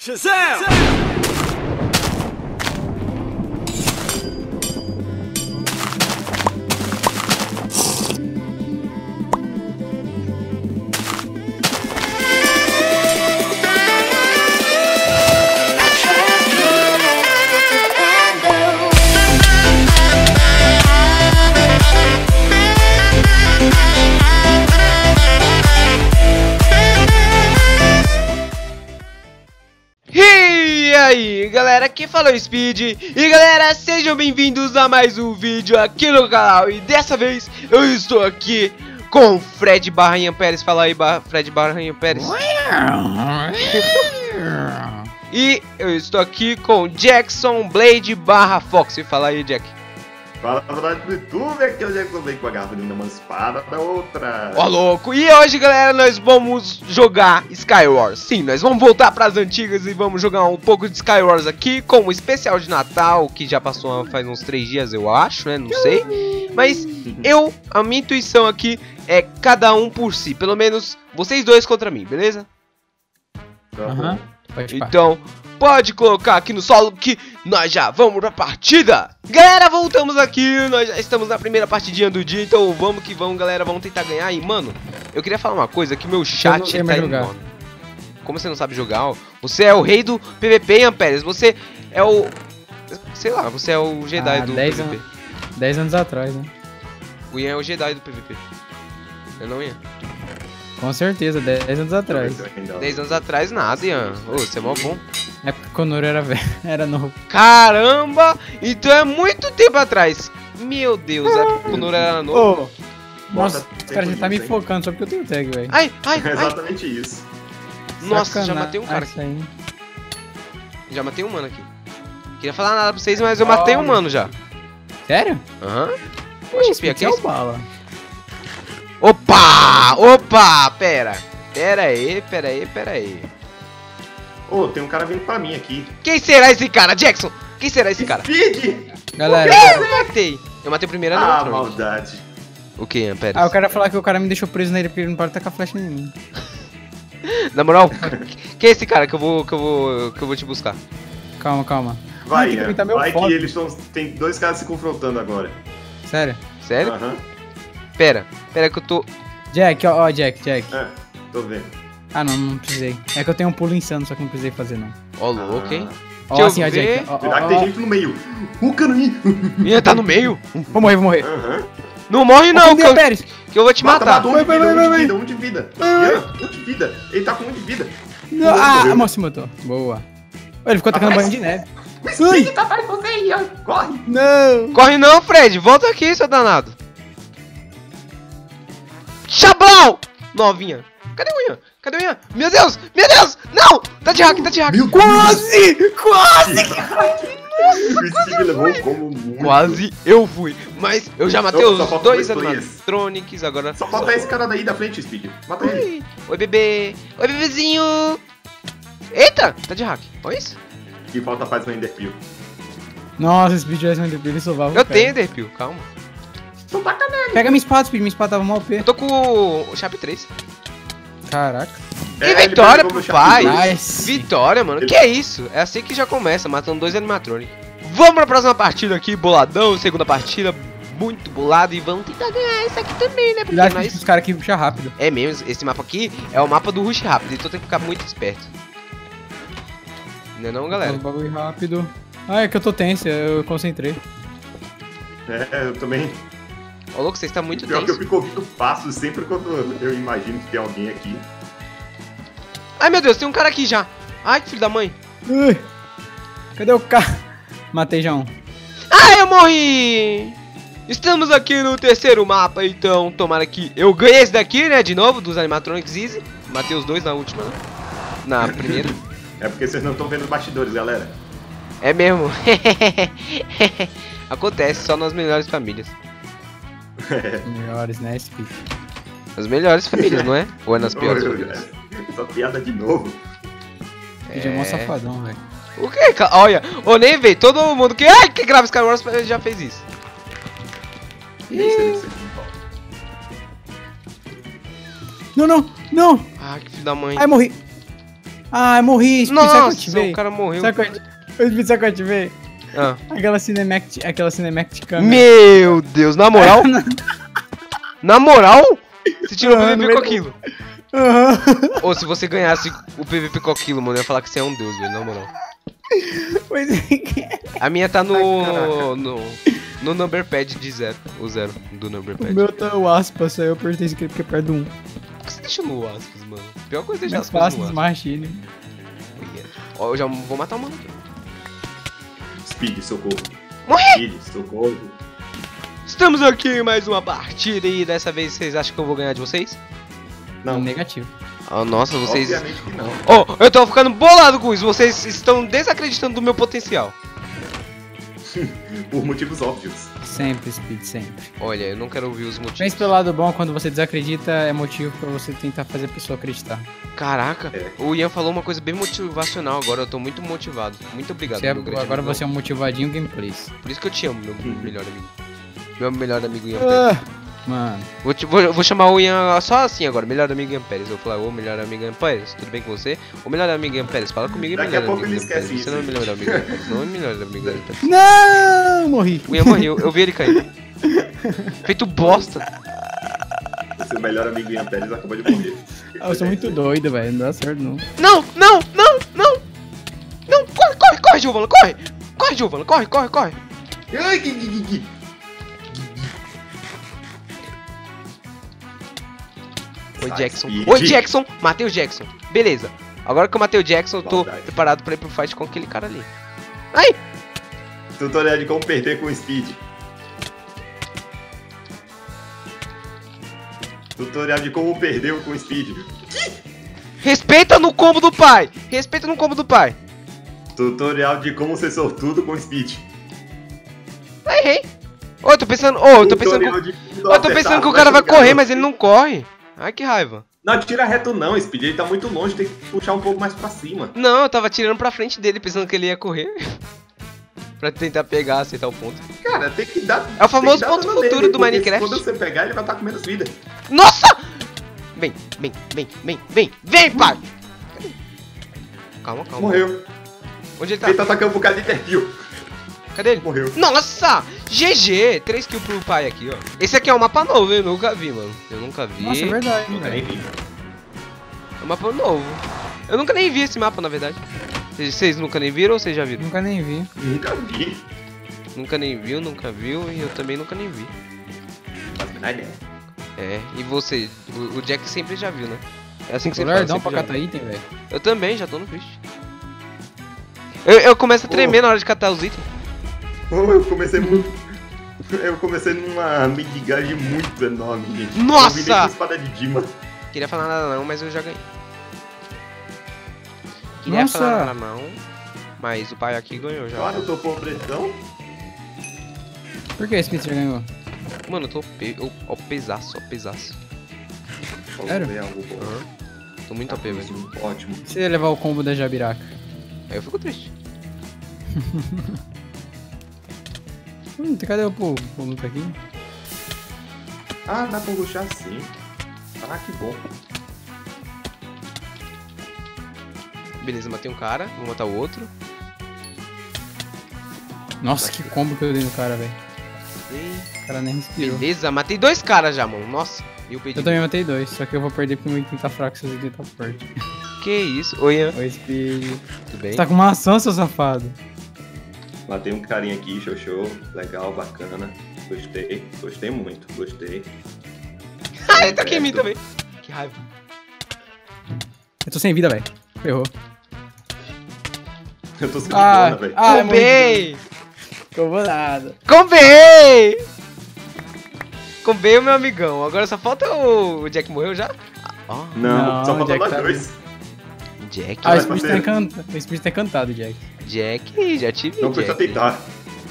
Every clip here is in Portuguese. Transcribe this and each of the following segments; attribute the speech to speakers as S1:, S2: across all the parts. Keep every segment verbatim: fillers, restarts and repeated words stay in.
S1: Shazam!
S2: E aí galera, aqui fala o Speed. E galera, sejam bem-vindos a mais um vídeo aqui no canal. E dessa vez eu estou aqui com Fred Barranha Pérez. Fala aí, Bar Fred Barranha Pérez. E eu estou aqui com Jackson Blade barra Fox. Fala aí, Jack.
S3: Fala pra do YouTube, aqui eu já contei com a garrafa de uma espada da outra.
S2: Ó, louco! E hoje, galera, nós vamos jogar Skywars. Sim, nós vamos voltar pras antigas e vamos jogar um pouco de Skywars aqui com o especial de Natal, que já passou faz uns três dias, eu acho, né? Não sei. Mas eu, a minha intuição aqui é cada um por si. Pelo menos vocês dois contra mim, beleza?
S3: Tá
S4: Aham.
S3: bom.
S4: Pode pá.
S2: Então, pode colocar aqui no solo que nós já vamos pra partida. Galera, voltamos aqui, nós já estamos na primeira partidinha do dia, então vamos que vamos, galera, vamos tentar ganhar. E, mano, eu queria falar uma coisa, que meu
S4: Eu não
S2: chat
S4: sei
S2: tá
S4: mais jogar.
S2: enorme. Como você não sabe jogar, ó, você é o rei do P V P, Ian Pérez, você é o... sei lá, você é o Jedi
S4: Ah,
S2: do
S4: dez
S2: P V P.
S4: anos- dez anos atrás, né?
S2: O Ian é o Jedi do P V P. Eu não, Ian?
S4: Com certeza, dez anos atrás.
S2: dez anos atrás nada, Ian. Ô, você é mó bom.
S4: É porque quando eu era velho, era novo.
S2: Caramba! Então é muito tempo atrás. Meu Deus, é porque quando eu era novo.
S4: Ô, nossa, o cara já tá me focando só porque eu tenho tag, velho.
S2: Ai, ai,
S3: É
S2: ai.
S3: exatamente isso.
S2: Nossa, já
S4: Sacanagem.
S2: matei um cara
S4: Ah,
S2: aqui.
S4: isso aí.
S2: Já matei um mano aqui. Queria falar nada pra vocês, mas eu matei um mano já.
S4: Sério?
S2: Aham.
S4: Poxa,
S2: Poxa,
S4: aqui é o bala.
S2: Opa! Opa! Pera. Pera aí, pera aí, pera aí.
S3: Ô, tem um cara vindo pra mim aqui.
S2: Quem será esse cara, Jackson? Quem será esse cara?
S3: Speed!
S4: Galera,
S2: Eu matei. Eu matei o primeiro
S3: Ah,
S2: animatrônico.
S3: maldade.
S2: O que, Ian Pérez?
S4: ah, eu quero falar que o cara me deixou preso nele porque ele não pode tacar flecha em mim.
S2: Na moral, quem é esse cara que eu vou, que eu vou, que eu vou te buscar?
S4: Calma, calma.
S3: Vai,
S4: tem que
S3: Ian,
S4: pintar meu
S3: vai
S4: foto.
S3: que eles estão... Tem dois caras se confrontando agora.
S4: Sério?
S2: Sério?
S3: Aham.
S2: Pera, pera que eu tô...
S4: Jack, ó, ó, Jack, Jack.
S3: É, tô vendo.
S4: Ah, não, não precisei. É que eu tenho um pulo insano, só que não precisei fazer, não.
S2: Ó, louco, hein?
S4: Ó,
S2: Deixa eu
S4: assim, ó,
S2: ver.
S4: Jack. Ó, ó,
S3: Cuidado
S4: ó,
S3: que tem
S4: ó.
S3: gente no meio. O caninho.
S2: Ian tá no meio?
S4: Vou morrer, vou morrer.
S3: Aham.
S2: Não morre não, que
S4: Ô,
S2: eu,
S4: Pérez.
S2: que eu vou te
S3: Mata,
S2: matar.
S3: mata, um de
S4: Vai,
S3: vida,
S4: vai,
S3: um
S4: vai,
S3: de vida, um de vida. Ian, um de vida. Ele tá com um de vida.
S4: Não, ah, a moça se matou. Boa. Ô, ele ficou tacando banho de neve.
S3: O Speed tá atrás de você, Ian. Corre.
S4: Não.
S2: Corre não, Fred. Volta aqui, seu danado. Chablau! Novinha. Cadê o Ian? Cadê o Ian? Meu Deus! Meu Deus! Não! Tá de hack, tá de hack.
S3: Meu
S4: Quase! Quase!
S3: O Speed levou como muito.
S2: Quase eu fui. Mas eu já matei
S3: Só-
S2: os
S3: só faltam
S2: dois
S3: dois players.
S2: animatronics, agora...
S3: Só falta esse cara daí da frente, Speed. Mata ele.
S2: Oi. Oi, bebê. Oi, bebezinho. Eita! Tá de hack. Olha isso.
S3: E falta faz no Enderpeel.
S4: Nossa, esse vídeo é muito ele salvava.
S2: Eu tenho Enderpeel, calma.
S3: Então taca nele.
S4: Pega minha espada, Speed. Minha espada tava mal
S2: Eu
S4: P.
S2: tô com o Chap três.
S4: Caraca.
S2: E
S3: É, ele
S2: vitória
S3: pegou
S2: pro
S3: meu
S2: pai!
S3: chapéu.
S4: Nice.
S2: Vitória, mano.
S3: Ele-
S2: Que é isso? É assim que já começa, matando dois animatronics. Vamos pra próxima partida aqui, boladão. Segunda partida, muito bolado. E vamos tentar ganhar essa aqui também, né? Porque
S4: Cuidado que
S2: nós...
S4: os caras aqui puxam rápido.
S2: É mesmo, esse mapa aqui é o mapa do rush rápido. Então tem que ficar muito esperto. Não é não, galera?
S4: Faz o bagulho rápido. Ah, é que eu tô tenso, eu concentrei.
S3: É, eu também.
S2: Ô, louco, você está muito
S3: Pior que eu
S2: tenso.
S3: fico ouvindo passos sempre quando eu imagino que tem alguém aqui.
S2: Ai, meu Deus, tem um cara aqui já. Ai, que filho da mãe.
S4: Ui. Cadê o cara? Matei já um.
S2: Ai, eu morri! Estamos aqui no terceiro mapa, então tomara que eu ganhei esse daqui, né, de novo, dos animatronics easy. Matei os dois na última, né? Na primeira.
S3: É porque vocês não estão vendo os bastidores, galera.
S2: É mesmo. Acontece só nas melhores famílias.
S4: Melhores, né, Speed?
S2: As melhores famílias, não é? Ou é nas piores famílias?
S3: Essa piada de novo.
S4: Speed é mó safadão, velho.
S2: O que? Ca- Olha, ô nem veio, todo mundo que, ai, que grava Skywars já fez isso.
S3: Nem sei o que você fala.
S4: Não, não, não!
S2: Ai, que filho da mãe.
S4: Ai, morri. Ah, eu morri. Speed, sabe que eu
S2: Nossa,
S4: ativei?
S2: o cara morreu.
S4: Sabe que eu ativei? Speed, sabe que eu ativei?
S2: Ah.
S4: Aquela cinematic, aquela cinematic câmera.
S2: Meu Deus, na moral? Na moral? Você tirou o
S4: Ah,
S2: P V P
S4: no
S2: com
S4: meio
S2: aquilo.
S4: Aham.
S2: Ou se você ganhasse o P V P com aquilo, mano, eu ia falar que você é um deus, velho, na moral.
S4: Pois é.
S2: A minha tá
S3: Ai,
S2: no.
S3: caraca.
S2: no. No number pad de zero. O zero do number
S4: O
S2: pad.
S4: meu tá o aspas, aí eu apertei esse aqui porque é perto do um.
S2: Por que você deixa no aspas, mano? Pior coisa é deixar
S4: Mais
S2: as coisas
S4: fácil,
S2: no aspas.
S4: machine.
S2: Ó, eu já vou matar o mano aqui.
S3: Speed, socorro.
S2: Morri!
S3: Speed, socorro.
S2: Estamos aqui em mais uma partida e dessa vez vocês acham que eu vou ganhar de vocês?
S3: Não,
S4: Negativo.
S2: Ah, nossa, vocês.
S3: obviamente que não.
S2: Oh, eu tô ficando bolado com isso. Vocês estão desacreditando do meu potencial.
S3: Por motivos óbvios.
S4: Sempre, Speed, sempre.
S2: Olha, eu não quero ouvir os motivos.
S4: Pense pelo lado bom, quando você desacredita, é motivo pra você tentar fazer a pessoa acreditar.
S2: Caraca,
S3: É.
S2: o Ian falou uma coisa bem motivacional agora. Eu tô muito motivado. Muito obrigado,
S4: Você é-
S2: meu grande
S4: agora
S2: amigo.
S4: você é um motivadinho gameplays.
S2: Por isso que eu te amo, meu
S3: Uhum.
S2: melhor amigo. Meu melhor amigo Ian
S4: Ah,
S2: Pérez.
S4: mano.
S2: Vou, te- vou, vou chamar o Ian só assim agora, melhor amigo Ian Pérez. Eu vou falar, ô melhor amigo Ian Pérez, tudo bem com você? Ô melhor amigo Ian Pérez, fala comigo,
S3: Daqui
S2: melhor
S3: a pouco
S2: amigo
S3: ele
S2: Ian Pérez.
S3: esquece
S2: Você não é
S3: isso.
S2: melhor amigo Ian Pérez, não é melhor amigo Ian Pérez.
S4: Não, morri.
S2: O Ian morreu, eu vi ele cair. Feito bosta.
S3: O seu melhor amigo Ian Pérez acabou de morrer.
S4: Ah, eu sou muito doido, velho. Não dá certo, não.
S2: Não, não, não, não! Não, corre, corre, corre, Giovana, corre! Corre, Giovana, corre, corre, corre!
S3: Ai, que, que, que, que.
S2: Oi,
S3: Sai,
S2: Jackson.
S3: Speed.
S2: Oi, Jackson! Matei o Jackson. Beleza. Agora que eu matei o Jackson, eu tô
S3: Maldade.
S2: preparado pra ir pro fight com aquele cara ali. Ai!
S3: Tutorial de como perder com o Speed. Tutorial de como perder com o Speed.
S2: Respeita no combo do pai! Respeita no combo do pai!
S3: Tutorial de como ser sortudo com o Speed.
S2: Ai, errei! Ô, eu tô pensando. Ô, eu tô pensando.
S3: Tutorial
S2: Que...
S3: de como
S2: Eu tô
S3: acertar
S2: pensando que o
S3: a
S2: cara vai
S3: flecha do
S2: correr,
S3: garoto.
S2: mas ele não corre. Ai, que raiva.
S3: Não, tira reto não, Speed. Ele tá muito longe, tem que puxar um pouco mais pra cima.
S2: Não, eu tava tirando pra frente dele, pensando que ele ia correr. Pra tentar pegar, acertar o ponto.
S3: Cara, tem que dar.
S2: É o famoso
S3: tem que dar
S2: ponto
S3: dano
S2: futuro
S3: nele,
S2: do
S3: porque
S2: Minecraft.
S3: Quando você pegar, ele vai estar com menos vida.
S2: Nossa! Vem, vem, vem, vem, vem, vem, pai! Calma, calma.
S3: Morreu.
S2: Onde ele tá?
S3: Ele tá atacando um bocado de interview.
S2: Cadê ele?
S3: Morreu.
S2: Nossa! G G! três kills pro pai aqui, ó. Esse aqui é um mapa novo, eu nunca vi, mano. Eu nunca vi.
S4: Nossa, é verdade,
S3: Nunca nem
S4: velho.
S3: vi.
S2: É um mapa novo. Eu nunca nem vi esse mapa, na verdade. Vocês- Vocês nunca nem viram ou vocês já viram?
S4: Nunca nem vi.
S3: Nunca vi.
S2: Nunca nem viu, nunca viu e eu também nunca nem vi.
S3: Faz a menor ideia.
S2: É, e você? O, o Jack sempre já viu, né? É assim que
S4: Tô
S2: você fala,
S4: lerdão
S2: sempre
S4: pra
S2: já
S4: catar item, velho.
S2: viu. Eu também, já tô no fish. Eu, eu começo a tremer na hora de catar os itens.
S3: Oh, eu comecei muito. Eu comecei numa midigagem muito enorme, gente.
S2: Nossa!
S3: Eu vi nem com espada de Dima.
S2: Queria falar nada não, mas eu já ganhei. Queria
S4: Nossa!
S2: falar nada não, mas o pai aqui ganhou já.
S3: Olha, eu tô pobretão.
S4: Por que esse Speed já ganhou?
S2: Mano, eu tô pe... eu, ó, pesaço, ó, pesaço.
S3: Vamos
S4: Sério?
S3: ver algo bom.
S2: Aham. Tô muito O P, velho.
S3: Ótimo.
S4: Se ele levar o combo da Jabiraca.
S2: Aí eu fico triste.
S4: Hum, cadê o povo? O povo tá aqui?
S3: Ah, dá pra rushar sim. Ah, que bom.
S2: Beleza, matei um cara, vou matar o outro.
S4: Nossa, que combo que eu dei no cara, velho.
S2: E...
S4: O cara nem respirou.
S2: Beleza, matei dois caras já, mano. Nossa, e eu perdi.
S4: Eu também matei dois, só que eu vou perder porque o meu item tá fraco, seu item tá forte.
S2: Que isso? Oi, Ian.
S4: Oi, Speed.
S2: Tudo bem?
S4: Você tá com maçã, seu safado.
S3: Matei um carinha aqui, show show. Legal, bacana. Gostei. Gostei muito, gostei.
S2: Ah, ele tá aqui em mim também. Que raiva.
S4: Eu tô sem vida, velho. Ferrou.
S3: Eu tô sem
S4: Ah,
S3: bona, velho.
S4: ah,
S2: Combei!
S4: Ficou nada.
S2: Combei! Combei o meu amigão. Agora só falta o, o Jack morreu já? Ó,
S3: Não,
S4: Não,
S3: só falta
S4: Jack
S3: nós
S4: tá
S3: dois.
S2: Jack.
S4: Ah, o
S3: Vai,
S4: Speed tá
S3: parceiro.
S4: encantado. O Speed tá encantado, Jack.
S2: Jack, já tive
S3: Não custa
S2: Jack.
S3: tentar.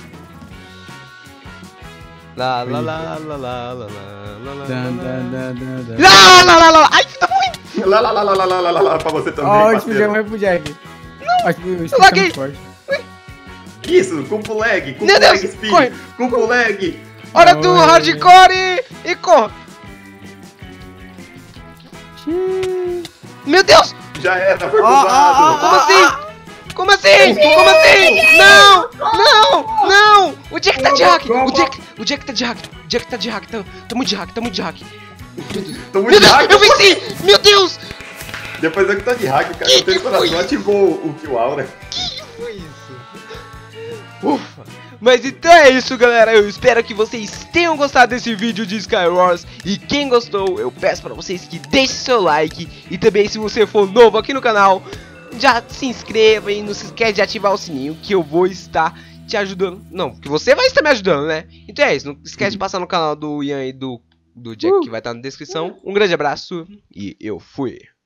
S2: Lá, lá, lá, lá, lá, lá, lá, lá, lá,
S4: Dan,
S2: lá.
S4: dan, dan, dan, dan.
S2: Lá, lá, lá, lá. Ai, tá morrendo.
S3: Lá, lá, lá, lá, lá, lá, lá, lá, lá, pra você também,
S4: Ó, o Speed já
S3: parceiro.
S4: morreu pro Jack. Não! Acho que o Speed tá
S2: larguei.
S4: muito forte.
S3: Isso, com lag, com
S2: Meu
S3: lag,
S2: Deus,
S3: Speed.
S2: corre.
S3: Com lag.
S2: Hora do
S4: Oi.
S2: hardcore e corra.
S4: Xiii.
S2: Meu Deus!
S3: Já era, foi
S4: Ó, ó,
S3: roubado.
S4: ó,
S2: Como assim? Como assim? Como assim? Não! Não! Não! O Jack tá de hack! O Jack, o Jack tá de hack! O Jack tá de hack! Tá, tá muito de hack, tá muito de hack!
S3: Tô
S2: Meu
S3: muito
S2: Deus,
S3: hack.
S2: eu venci! Meu Deus!
S3: Depois eu que tô de hack, o cara
S2: Que
S3: que tem
S2: que foi
S3: coração
S2: isso?
S3: ativou o Kill Aura.
S2: Que foi isso? Ufa! Mas então é isso, galera. Eu espero que vocês tenham gostado desse vídeo de Skywars. E quem gostou, eu peço pra vocês que deixem seu like. E também, se você for novo aqui no canal, já se inscreva e não se esquece de ativar o sininho, que eu vou estar te ajudando. Não, que você vai estar me ajudando, né? Então é isso. Não esquece de passar no canal do Ian e do, do Jack, que vai estar na descrição. Um grande abraço e eu fui.